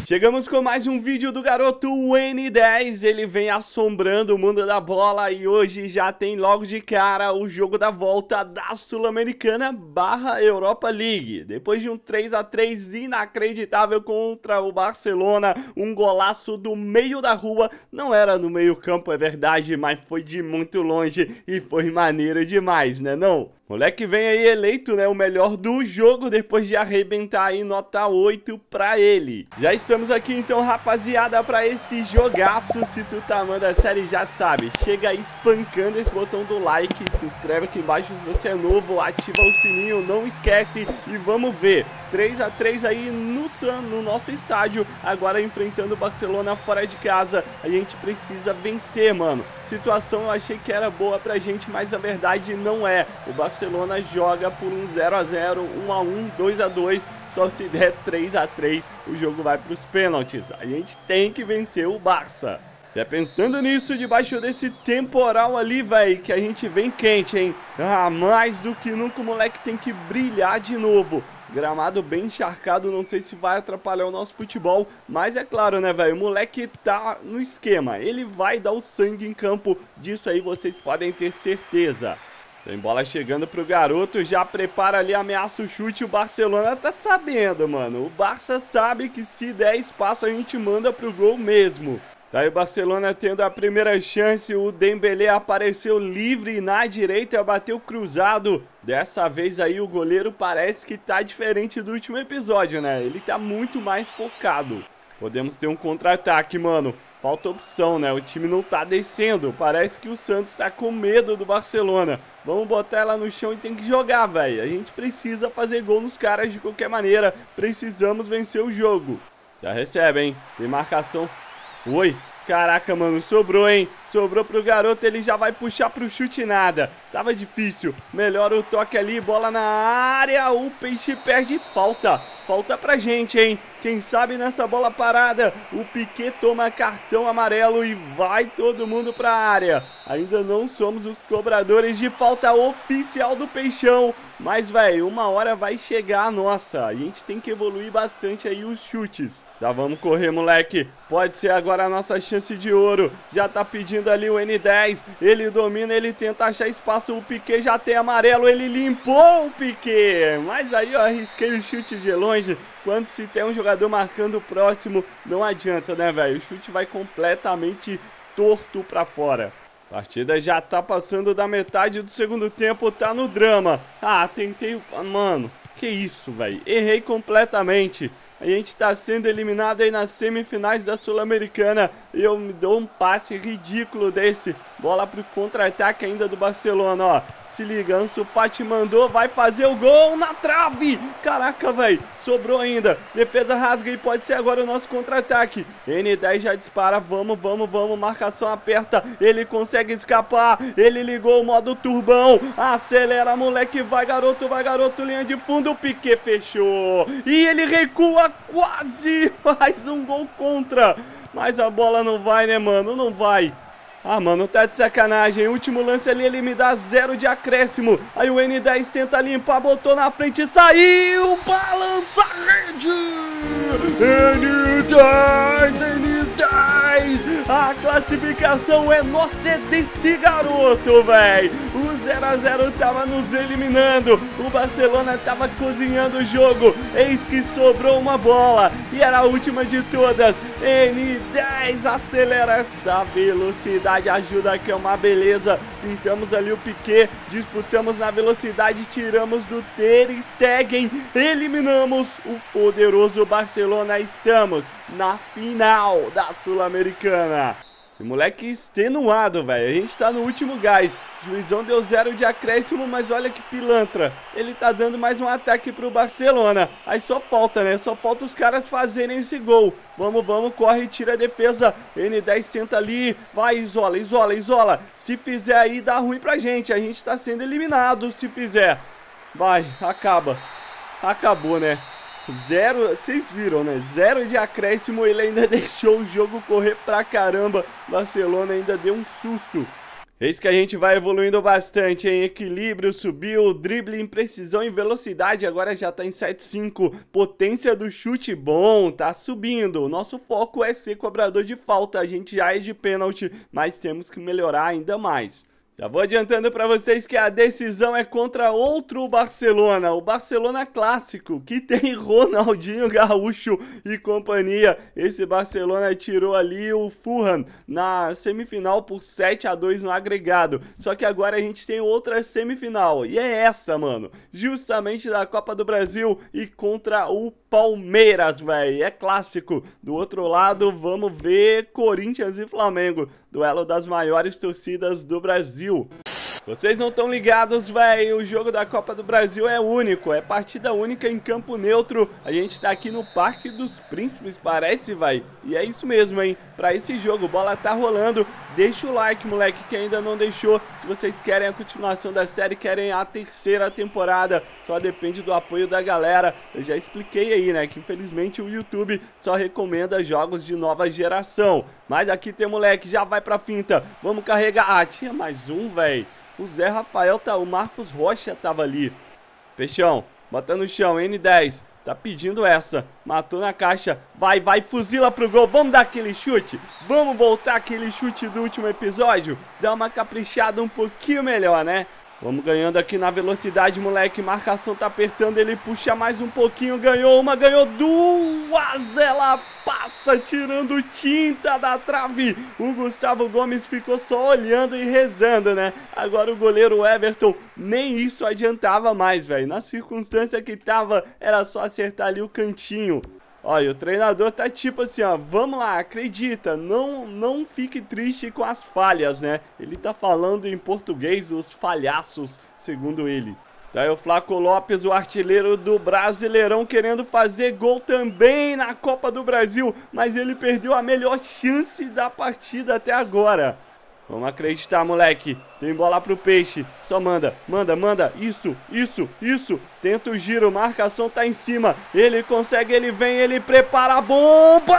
Chegamos com mais um vídeo do garoto N10, ele vem assombrando o mundo da bola e hoje já tem logo de cara o jogo da volta da Sul-Americana / Europa League. Depois de um 3 a 3 inacreditável contra o Barcelona, um golaço do meio da rua, não era no meio campo é verdade, mas foi de muito longe e foi maneiro demais, né não? Moleque vem aí eleito, né, o melhor do jogo depois de arrebentar aí nota 8 pra ele. Já estamos aqui então, rapaziada, pra esse jogaço. Se tu tá amando a série, já sabe, chega aí espancando esse botão do like, se inscreve aqui embaixo se você é novo, ativa o sininho, não esquece e vamos ver. 3 a 3 aí no nosso estádio, agora enfrentando o Barcelona fora de casa. A gente precisa vencer, mano. Situação eu achei que era boa pra gente, mas a verdade não é. O Barcelona joga por um 0 a 0, 1 a 1, 2 a 2. Só se der 3 a 3, o jogo vai pros pênaltis. A gente tem que vencer o Barça. Já pensando nisso, debaixo desse temporal ali, velho, que a gente vem quente, hein? Ah, mais do que nunca o moleque tem que brilhar de novo. Gramado bem encharcado, não sei se vai atrapalhar o nosso futebol, mas é claro, né, velho, o moleque tá no esquema, ele vai dar o sangue em campo, disso aí vocês podem ter certeza. Tem bola chegando pro garoto, já prepara ali, ameaça o chute, o Barcelona tá sabendo, mano, o Barça sabe que se der espaço a gente manda pro gol mesmo. Tá aí o Barcelona tendo a primeira chance, o Dembélé apareceu livre na direita, bateu cruzado. Dessa vez aí o goleiro parece que tá diferente do último episódio, né? Ele tá muito mais focado. Podemos ter um contra-ataque, mano. Falta opção, né? O time não tá descendo. Parece que o Santos tá com medo do Barcelona. Vamos botar ela no chão e tem que jogar, velho. A gente precisa fazer gol nos caras de qualquer maneira. Precisamos vencer o jogo. Já recebe, hein? Tem marcação. Oi, caraca, mano, sobrou, hein? Sobrou pro garoto, ele já vai puxar pro chute e nada. Tava difícil, melhora o toque ali, bola na área, o Peixe perde, falta pra gente, hein? Quem sabe nessa bola parada, o Piquet toma cartão amarelo e vai todo mundo pra área. Ainda não somos os cobradores de falta oficial do Peixão, mas, velho, uma hora vai chegar a nossa. A gente tem que evoluir bastante aí os chutes. Já vamos correr, moleque. Pode ser agora a nossa chance de ouro. Já tá pedindo ali o N10. Ele domina, ele tenta achar espaço. O Piquet já tem amarelo. Ele limpou o Piquet. Mas aí eu arrisquei o chute de longe. Quando se tem um jogador marcando o próximo, não adianta, né, velho? O chute vai completamente torto pra fora. A partida já tá passando da metade do segundo tempo, tá no drama. Ah, tentei... Mano, que isso, velho? Errei completamente. A gente tá sendo eliminado aí nas semifinais da Sul-Americana e eu me dou um passe ridículo desse. Bola pro contra-ataque ainda do Barcelona, ó. Se liga, Ansu Fati mandou, vai fazer o gol na trave. Caraca, velho, sobrou ainda. Defesa rasga e pode ser agora o nosso contra-ataque. N10 já dispara, vamos, marcação aperta. Ele consegue escapar, ele ligou o modo turbão. Acelera, moleque, vai garoto, linha de fundo. O Piquet fechou e ele recua quase. Mais um gol contra. Mas a bola não vai, né, mano, não vai. Ah, mano, tá de sacanagem. Último lance ali, ele me dá 0 de acréscimo. Aí o N10 tenta limpar, botou na frente, saiu, balança a rede. N10. A classificação é nossa, é desse garoto, velho. O 0 a 0 tava nos eliminando. O Barcelona tava cozinhando o jogo. Eis que sobrou uma bola. E era a última de todas. N10 acelera essa velocidade, ajuda que é uma beleza. Pintamos ali o Piquet, disputamos na velocidade, tiramos do Ter Stegen, eliminamos o poderoso Barcelona. Estamos na final da Sul-Americana. E moleque extenuado, velho. A gente tá no último gás. Juizão deu 0 de acréscimo, mas olha que pilantra. Ele tá dando mais um ataque pro Barcelona. Aí só falta, né? Só falta os caras fazerem esse gol. Vamos, corre, tira a defesa. N10 tenta ali. Vai, isola. Se fizer aí, dá ruim pra gente. A gente tá sendo eliminado se fizer. Vai, acaba. Acabou, né? 0, vocês viram, né? 0 de acréscimo, ele ainda deixou o jogo correr pra caramba. Barcelona ainda deu um susto. Eis que a gente vai evoluindo bastante em equilíbrio, subiu, drible, em precisão e velocidade, agora já tá em 7.5, potência do chute bom, tá subindo. O nosso foco é ser cobrador de falta, a gente já é de pênalti, mas temos que melhorar ainda mais. Já vou adiantando para vocês que a decisão é contra outro Barcelona, o Barcelona clássico, que tem Ronaldinho Gaúcho e companhia. Esse Barcelona tirou ali o Fulham na semifinal por 7-2 no agregado. Só que agora a gente tem outra semifinal, e é essa, mano, justamente da Copa do Brasil e contra o Palmeiras, velho. É clássico. Do outro lado, vamos ver Corinthians e Flamengo, duelo das maiores torcidas do Brasil. Vocês não estão ligados, velho, o jogo da Copa do Brasil é único, é partida única em campo neutro. A gente tá aqui no Parque dos Príncipes, parece, velho. E é isso mesmo, hein, pra esse jogo, bola tá rolando. Deixa o like, moleque, que ainda não deixou. Se vocês querem a continuação da série, querem a terceira temporada, só depende do apoio da galera. Eu já expliquei aí, né, que infelizmente o YouTube só recomenda jogos de nova geração. Mas aqui tem moleque, já vai pra finta, vamos carregar. Ah, tinha mais um, velho. O Zé Rafael tá, o Marcos Rocha tava ali. Peixão, bota no chão, N10. Tá pedindo essa, matou na caixa. Vai, fuzila pro gol, vamos dar aquele chute. Vamos voltar aquele chute do último episódio. Dá uma caprichada um pouquinho melhor, né? Vamos ganhando aqui na velocidade, moleque. Marcação tá apertando, ele puxa mais um pouquinho. Ganhou uma, ganhou duas. Ela passa tirando tinta da trave. O Gustavo Gomes ficou só olhando e rezando, né? Agora o goleiro Everton, nem isso adiantava mais, velho. Na circunstância que tava, era só acertar ali o cantinho. Olha, o treinador tá tipo assim, ó, vamos lá, acredita, não fique triste com as falhas, né? Ele tá falando em português, os falhaços, segundo ele. Tá aí o Flaco Lopes, o artilheiro do Brasileirão, querendo fazer gol também na Copa do Brasil, mas ele perdeu a melhor chance da partida até agora. Vamos acreditar, moleque. Tem bola pro Peixe. Só manda. Isso. Tenta o giro. Marcação tá em cima. Ele consegue, ele vem, ele prepara a bomba.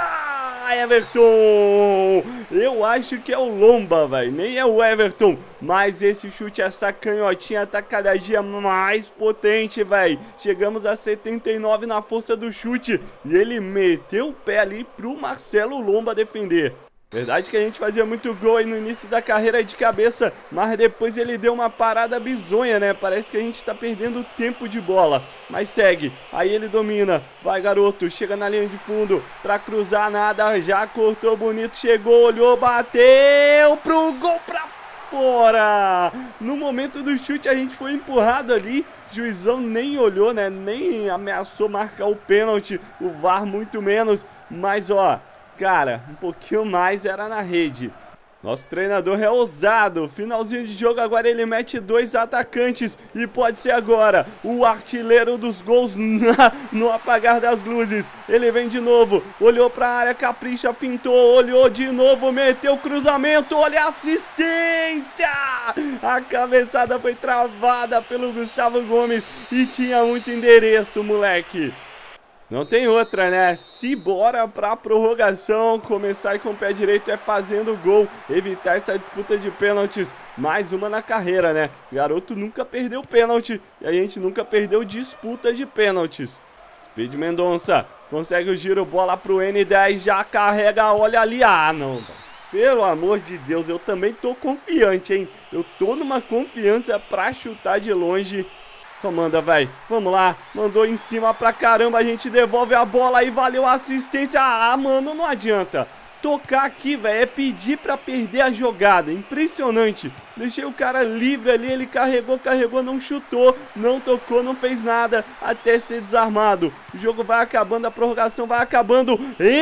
Everton. Eu acho que é o Lomba, velho. Nem é o Everton. Mas esse chute, essa canhotinha tá cada dia mais potente, velho. Chegamos a 79 na força do chute. E ele meteu o pé ali pro Marcelo Lomba defender. Verdade que a gente fazia muito gol aí no início da carreira de cabeça, mas depois ele deu uma parada bizonha, né? Parece que a gente tá perdendo tempo de bola. Mas segue, aí ele domina. Vai, garoto, chega na linha de fundo pra cruzar, nada, já cortou bonito, chegou, olhou, bateu pro gol pra fora. No momento do chute a gente foi empurrado ali. Juizão nem olhou, né? Nem ameaçou marcar o pênalti. O VAR muito menos, mas ó... Cara, um pouquinho mais era na rede. Nosso treinador é ousado. Finalzinho de jogo, agora ele mete dois atacantes. E pode ser agora o artilheiro dos gols no apagar das luzes. Ele vem de novo, olhou pra área, capricha, fintou, olhou de novo, meteu cruzamento, olha a assistência! A cabeçada foi travada pelo Gustavo Gomes e tinha muito endereço, moleque. Não tem outra, né? Se bora pra prorrogação, começar com o pé direito é fazendo gol, evitar essa disputa de pênaltis. Mais uma na carreira, né? Garoto nunca perdeu pênalti e a gente nunca perdeu disputa de pênaltis. Speed Mendonça consegue o giro, bola pro N10, já carrega, olha ali. Ah, não, pelo amor de Deus, eu também tô confiante, hein? Eu tô numa confiança pra chutar de longe. Só manda, velho. Vamos lá. Mandou em cima pra caramba. A gente devolve a bola e valeu a assistência. Ah, mano, não adianta. Tocar aqui, velho, é pedir pra perder a jogada. Impressionante. Deixei o cara livre ali. Ele carregou, não chutou, não tocou, não fez nada até ser desarmado. O jogo vai acabando, a prorrogação vai acabando.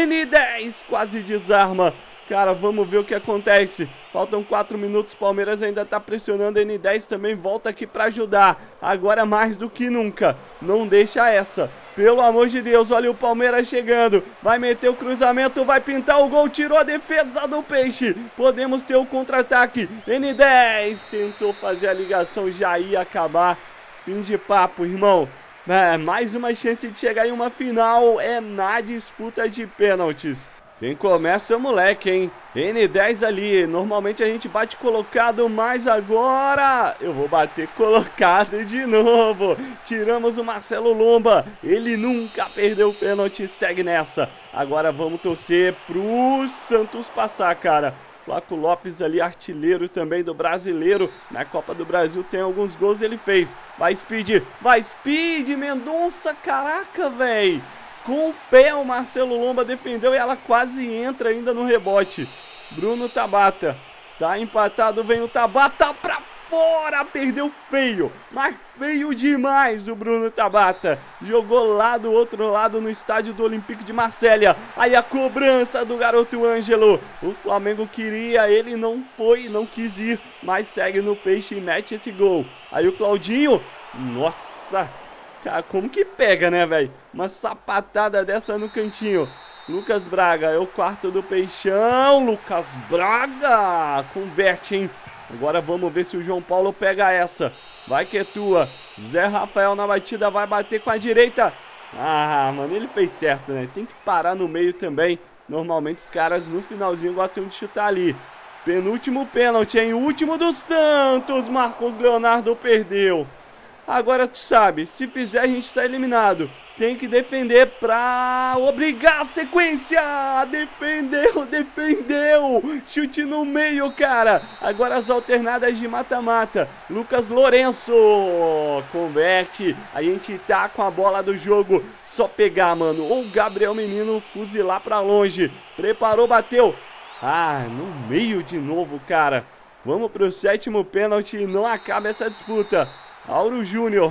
N10 quase desarma. Cara, vamos ver o que acontece. Faltam 4 minutos, Palmeiras ainda tá pressionando, N10 também volta aqui pra ajudar. Agora mais do que nunca, não deixa essa. Pelo amor de Deus, olha o Palmeiras chegando. Vai meter o cruzamento, vai pintar o gol, tirou a defesa do Peixe. Podemos ter o contra-ataque. N10 tentou fazer a ligação, já ia acabar. Fim de papo, irmão. Mais uma chance de chegar em uma final é na disputa de pênaltis. Quem começa é o moleque, hein? N10 ali, normalmente a gente bate colocado, mas agora eu vou bater colocado de novo. Tiramos o Marcelo Lomba, ele nunca perdeu o pênalti, segue nessa. Agora vamos torcer pro Santos passar, cara. Flaco Lopes ali, artilheiro também do Brasileiro. Na Copa do Brasil tem alguns gols, ele fez. Vai Speed, Mendonça, caraca, velho. Com o pé o Marcelo Lomba defendeu e ela quase entra ainda no rebote. Bruno Tabata. Tá empatado, vem o Tabata pra fora. Perdeu feio, mas feio demais o Bruno Tabata. Jogou lá do outro lado no estádio do Olympique de Marselha. Aí a cobrança do garoto Ângelo. O Flamengo queria, ele não foi, não quis ir, mas segue no peixe e mete esse gol. Aí o Claudinho, nossa... Cara, como que pega, né, velho? Uma sapatada dessa no cantinho. Lucas Braga é o quarto do Peixão. Lucas Braga converte, hein? Agora vamos ver se o João Paulo pega essa. Vai que é tua. Zé Rafael na batida, vai bater com a direita. Ah, mano, ele fez certo, né? Tem que parar no meio também. Normalmente os caras no finalzinho gostam de chutar ali. Penúltimo pênalti, hein? Último do Santos. Marcos Leonardo perdeu. Agora tu sabe, se fizer a gente está eliminado. Tem que defender pra obrigar a sequência. Defendeu. Chute no meio, cara. Agora as alternadas de mata-mata. Lucas Lourenço converte. A gente tá com a bola do jogo. Só pegar, mano. Ou o Gabriel Menino fuzilar pra longe. Preparou, bateu. Ah, no meio de novo, cara. Vamos pro sétimo pênalti e não acaba essa disputa. Auro Júnior,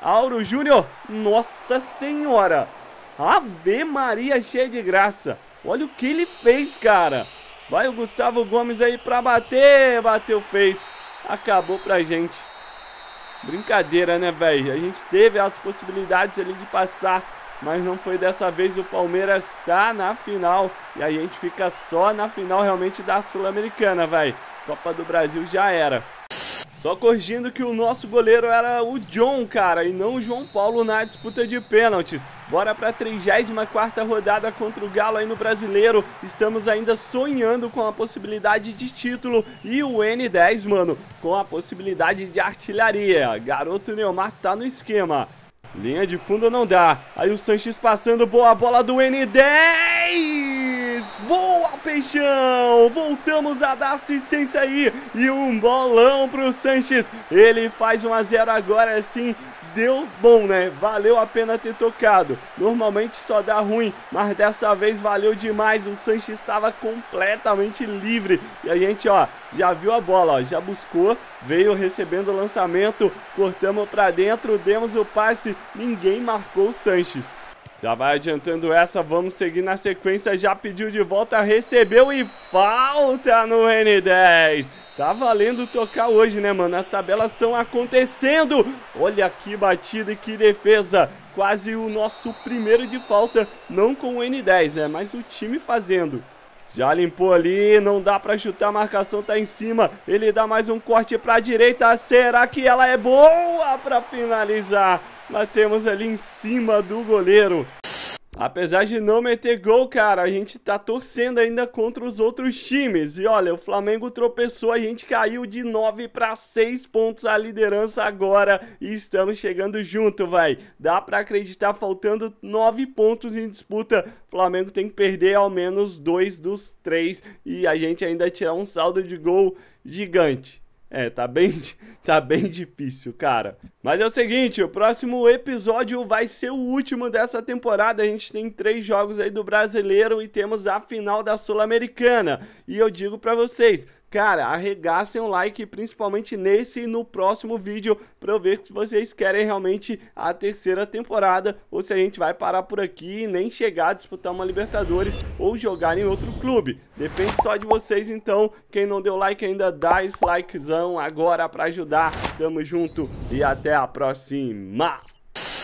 nossa senhora, Ave Maria cheia de graça, olha o que ele fez, cara. Vai o Gustavo Gomes aí pra bater, bateu, fez, acabou pra gente. Brincadeira, né, velho, a gente teve as possibilidades ali de passar, mas não foi dessa vez. O Palmeiras tá na final e a gente fica só na final realmente da Sul-Americana, velho. Copa do Brasil já era. Só corrigindo que o nosso goleiro era o John, cara, e não o João Paulo na disputa de pênaltis. Bora pra 34ª rodada contra o Galo aí no Brasileiro. Estamos ainda sonhando com a possibilidade de título e o N10, mano, com a possibilidade de artilharia. Garoto Neymar tá no esquema. Linha de fundo não dá. Aí o Sanches passando, boa bola do N10. Boa, Peixão. Voltamos a dar assistência aí. E um bolão pro Sanches. Ele faz 1 a 0 agora sim. Deu bom, né? Valeu a pena ter tocado. Normalmente só dá ruim, mas dessa vez valeu demais. O Sanches estava completamente livre. E a gente, ó, já viu a bola, ó, já buscou, veio recebendo o lançamento, cortamos pra dentro, demos o passe, ninguém marcou o Sanches. Já vai adiantando essa, vamos seguir na sequência, já pediu de volta, recebeu e falta no N10. Tá valendo tocar hoje, né, mano? As tabelas estão acontecendo. Olha que batida e que defesa. Quase o nosso primeiro de falta, não com o N10, né? Mas o time fazendo. Já limpou ali, não dá pra chutar, a marcação tá em cima. Ele dá mais um corte pra direita. Será que ela é boa pra finalizar? Batemos ali em cima do goleiro. Apesar de não meter gol, cara, a gente tá torcendo ainda contra os outros times. E olha, o Flamengo tropeçou, a gente caiu de 9 para 6 pontos a liderança agora. E estamos chegando junto, vai. Dá pra acreditar, faltando 9 pontos em disputa. O Flamengo tem que perder ao menos 2 dos 3. E a gente ainda tirar um saldo de gol gigante. É, tá bem difícil, cara. Mas é o seguinte, o próximo episódio vai ser o último dessa temporada. A gente tem 3 jogos aí do Brasileiro e temos a final da Sul-Americana. E eu digo pra vocês, cara, arregassem o like, principalmente nesse e no próximo vídeo, pra eu ver se vocês querem realmente a 3ª temporada, ou se a gente vai parar por aqui e nem chegar a disputar uma Libertadores ou jogar em outro clube. Depende só de vocês, então. Quem não deu like ainda, dá esse likezão agora pra ajudar. Tamo junto e até a próxima!